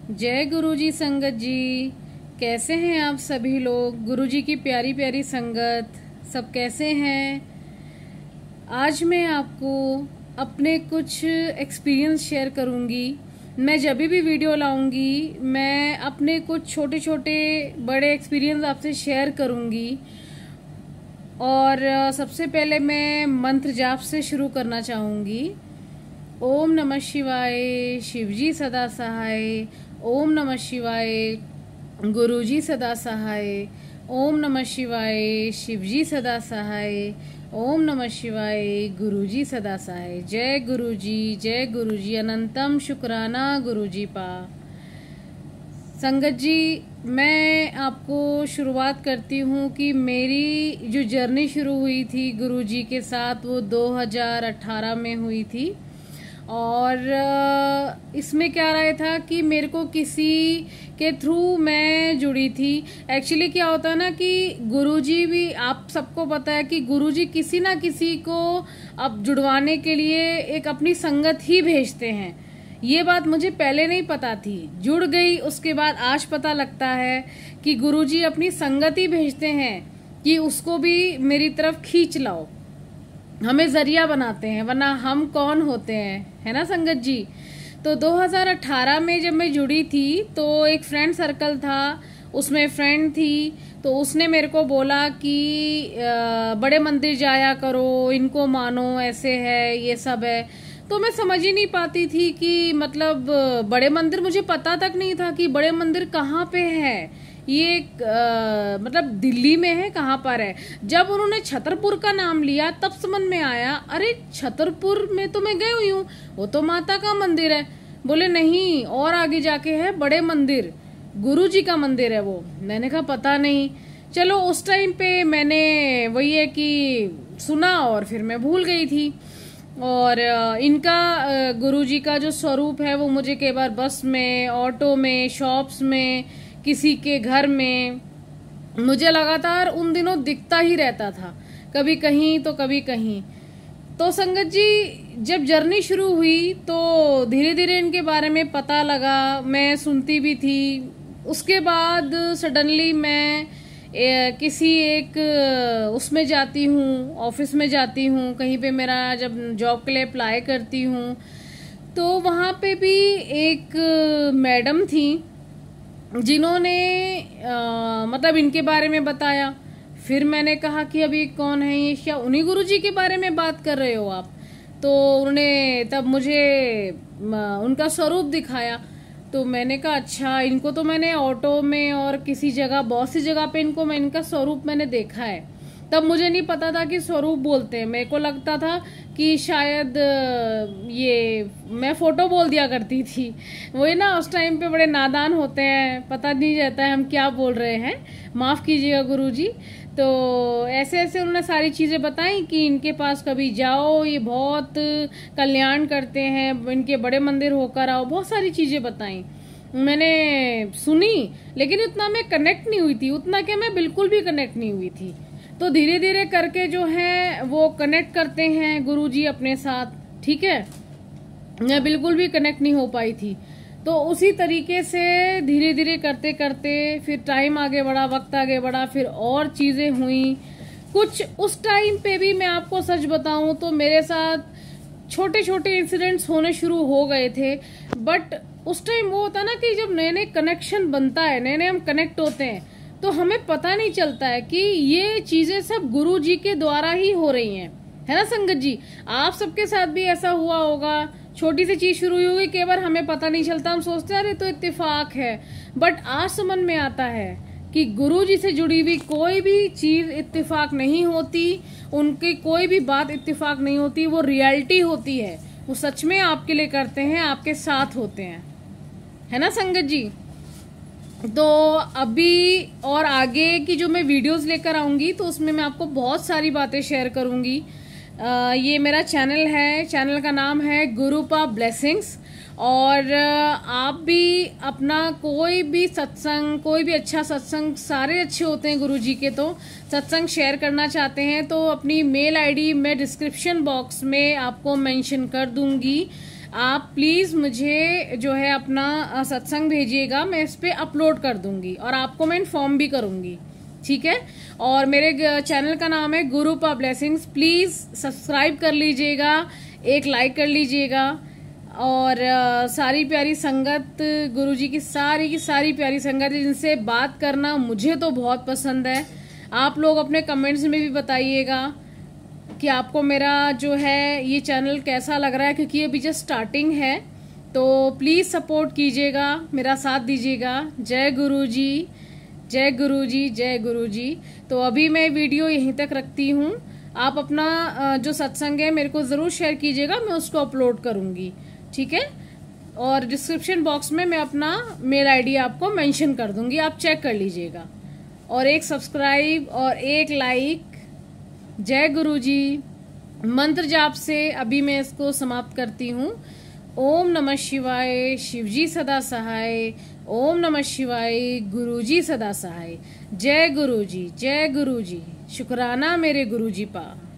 जय गुरुजी संगत जी। कैसे हैं आप सभी लोग? गुरुजी की प्यारी प्यारी संगत सब कैसे हैं? आज मैं आपको अपने कुछ एक्सपीरियंस शेयर करूंगी। मैं जब भी वीडियो लाऊंगी मैं अपने कुछ छोटे छोटे बड़े एक्सपीरियंस आपसे शेयर करूंगी। और सबसे पहले मैं मंत्र जाप से शुरू करना चाहूंगी। ओम नमः शिवाय, शिवजी सदा सहाय। ओम नमः शिवाय, गुरुजी सदा सहाय। ओम नमः शिवाय, शिवजी सदा सहाय। ओम नमः शिवाय, गुरुजी सदा सहाय। जय गुरुजी, अनंतम शुक्राना गुरुजी पा। संगत जी, मैं आपको शुरुआत करती हूँ कि मेरी जो जर्नी शुरू हुई थी गुरुजी के साथ वो 2018 में हुई थी। और इसमें क्या रहा था कि मेरे को किसी के थ्रू मैं जुड़ी थी। एक्चुअली क्या होता है ना कि गुरुजी भी, आप सबको पता है कि गुरुजी किसी ना किसी को अब जुड़वाने के लिए एक अपनी संगत ही भेजते हैं। ये बात मुझे पहले नहीं पता थी, जुड़ गई उसके बाद आज पता लगता है कि गुरुजी अपनी संगत ही भेजते हैं कि उसको भी मेरी तरफ खींच लाओ, हमें जरिया बनाते हैं, वरना हम कौन होते हैं, है ना संगत जी। तो 2018 में जब मैं जुड़ी थी तो एक फ्रेंड सर्कल था, उसमें फ्रेंड थी, तो उसने मेरे को बोला कि बड़े मंदिर जाया करो, इनको मानो, ऐसे है, ये सब है। तो मैं समझ ही नहीं पाती थी कि मतलब बड़े मंदिर, मुझे पता तक नहीं था कि बड़े मंदिर कहाँ पे है, ये मतलब दिल्ली में है, कहाँ पर है। जब उन्होंने छतरपुर का नाम लिया तब समझ में आया, अरे छतरपुर में तो मैं गई हुई हूँ, वो तो माता का मंदिर है। बोले नहीं, और आगे जाके है बड़े मंदिर, गुरु जी का मंदिर है वो। मैंने कहा पता नहीं। चलो उस टाइम पे मैंने वही है कि सुना और फिर मैं भूल गई थी। और इनका गुरुजी का जो स्वरूप है वो मुझे कई बार बस में, ऑटो में, शॉप्स में, किसी के घर में मुझे लगातार उन दिनों दिखता ही रहता था, कभी कहीं तो कभी कहीं। तो संगत जी, जब जर्नी शुरू हुई तो धीरे धीरे इनके बारे में पता लगा, मैं सुनती भी थी। उसके बाद सडनली मैं किसी एक उसमें जाती हूँ, ऑफिस में जाती हूँ, कहीं पे मेरा जब जॉब के लिए अप्लाई करती हूँ तो वहाँ पे भी एक मैडम थी जिन्होंने मतलब इनके बारे में बताया। फिर मैंने कहा कि अभी कौन है ये, क्या उन्हीं गुरुजी के बारे में बात कर रहे हो आप? तो उन्होंने तब मुझे उनका स्वरूप दिखाया। तो मैंने कहा अच्छा, इनको तो मैंने ऑटो में और किसी जगह, बहुत सी जगह पे इनको इनका स्वरूप मैंने देखा है। तब मुझे नहीं पता था कि स्वरूप बोलते हैं, मेरे को लगता था कि शायद ये मैं फोटो बोल दिया करती थी। वही ना, उस टाइम पे बड़े नादान होते हैं, पता नहीं रहता है हम क्या बोल रहे हैं, माफ कीजिएगा गुरुजी। तो ऐसे ऐसे उन्होंने सारी चीजें बताई कि इनके पास कभी जाओ, ये बहुत कल्याण करते हैं, इनके बड़े मंदिर होकर आओ, बहुत सारी चीजें बताई। मैंने सुनी लेकिन उतना मैं कनेक्ट नहीं हुई थी, उतना क्या मैं बिल्कुल भी कनेक्ट नहीं हुई थी। तो धीरे धीरे करके जो है वो कनेक्ट करते हैं गुरुजी अपने साथ, ठीक है। मैं बिल्कुल भी कनेक्ट नहीं हो पाई थी। तो उसी तरीके से धीरे धीरे करते करते फिर टाइम आगे बढ़ा, वक्त आगे बढ़ा, फिर और चीजें हुई कुछ। उस टाइम पे भी मैं आपको सच बताऊं तो मेरे साथ छोटे छोटे इंसिडेंट्स होने शुरू हो गए थे। बट उस टाइम वो होता ना कि जब नए नए कनेक्शन बनता है, नए नए हम कनेक्ट होते हैं, तो हमें पता नहीं चलता है कि ये चीजें सब गुरु जी के द्वारा ही हो रही हैं, है ना संगत जी। आप सबके साथ भी ऐसा हुआ होगा, छोटी सी चीज शुरू हुई होगी, कई बार हमें पता नहीं चलता, हम सोचते हैं अरे तो इत्तेफाक है। बट आज समझ में आता है कि गुरु जी से जुड़ी हुई कोई भी चीज इत्तेफाक नहीं होती, उनकी कोई भी बात इत्तेफाक नहीं होती, वो रियलिटी होती है, वो सच में आपके लिए करते हैं, आपके साथ होते हैं, है ना संगत जी। तो अभी और आगे की जो मैं वीडियोस लेकर आऊंगी तो उसमें मैं आपको बहुत सारी बातें शेयर करूंगी। ये मेरा चैनल है, चैनल का नाम है गुरुपा ब्लेसिंग्स। और आप भी अपना कोई भी सत्संग, कोई भी अच्छा सत्संग, सारे अच्छे होते हैं गुरुजी के, तो सत्संग शेयर करना चाहते हैं तो अपनी मेल आईडी मैं डिस्क्रिप्शन बॉक्स में आपको मेंशन कर दूंगी। आप प्लीज़ मुझे जो है अपना सत्संग भेजिएगा, मैं इस पे अपलोड कर दूंगी और आपको मैं इन्फॉर्म भी करूंगी, ठीक है। और मेरे चैनल का नाम है गुरुपा ब्लेसिंग्स, प्लीज़ सब्सक्राइब कर लीजिएगा, एक लाइक कर लीजिएगा। और सारी प्यारी संगत, गुरुजी की सारी प्यारी संगत, जिनसे बात करना मुझे तो बहुत पसंद है। आप लोग अपने कमेंट्स में भी बताइएगा कि आपको मेरा जो है ये चैनल कैसा लग रहा है, क्योंकि अभी जस्ट स्टार्टिंग है। तो प्लीज़ सपोर्ट कीजिएगा, मेरा साथ दीजिएगा। जय गुरुजी, जय गुरुजी, जय गुरुजी। तो अभी मैं वीडियो यहीं तक रखती हूँ। आप अपना जो सत्संग है मेरे को ज़रूर शेयर कीजिएगा, मैं उसको अपलोड करूँगी, ठीक है। और डिस्क्रिप्शन बॉक्स में मैं अपना मेल आईडी आपको मेंशन कर दूंगी, आप चेक कर लीजिएगा। और एक सब्सक्राइब और एक लाइक। जय गुरुजी। मंत्र जाप से अभी मैं इसको समाप्त करती हूँ। ओम नमः शिवाय, शिवजी सदा सहाय। ओम नमः शिवाय, गुरुजी सदा सहाय। जय गुरुजी, जय गुरुजी। शुक्राना मेरे गुरुजी पा।